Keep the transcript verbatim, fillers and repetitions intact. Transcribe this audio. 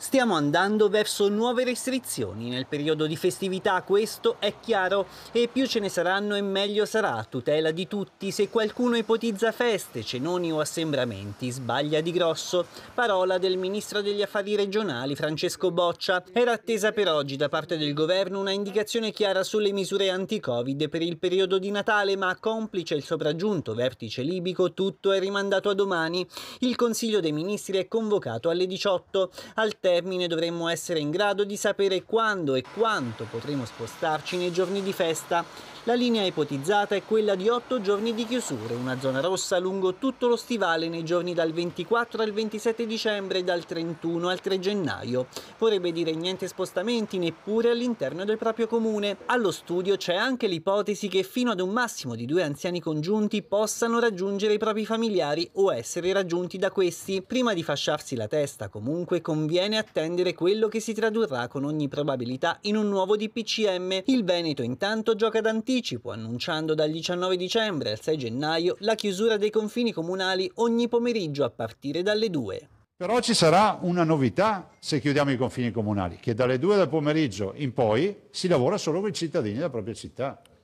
Stiamo andando verso nuove restrizioni nel periodo di festività, questo è chiaro, e più ce ne saranno e meglio sarà a tutela di tutti. Se qualcuno ipotizza feste, cenoni o assembramenti, sbaglia di grosso. Parola del ministro degli affari regionali Francesco Boccia. Era attesa per oggi da parte del governo una indicazione chiara sulle misure anti-Covid per il periodo di Natale, ma complice il sopraggiunto vertice libico, tutto è rimandato a domani. Il Consiglio dei Ministri è convocato alle diciotto. Al termine dovremmo essere in grado di sapere quando e quanto potremo spostarci nei giorni di festa. La linea ipotizzata è quella di otto giorni di chiusure, una zona rossa lungo tutto lo stivale nei giorni dal ventiquattro al ventisette dicembre e dal trentuno al tre gennaio. Vorrebbe dire niente spostamenti neppure all'interno del proprio comune. Allo studio c'è anche l'ipotesi che fino ad un massimo di due anziani congiunti possano raggiungere i propri familiari o essere raggiunti da questi. Prima di fasciarsi la testa, comunque, conviene attendere quello che si tradurrà con ogni probabilità in un nuovo D P C M. Il Veneto intanto gioca d'anticipo, annunciando dal diciannove dicembre al sei gennaio la chiusura dei confini comunali ogni pomeriggio a partire dalle due. Però ci sarà una novità se chiudiamo i confini comunali, che dalle due del pomeriggio in poi si lavora solo con i cittadini della propria città.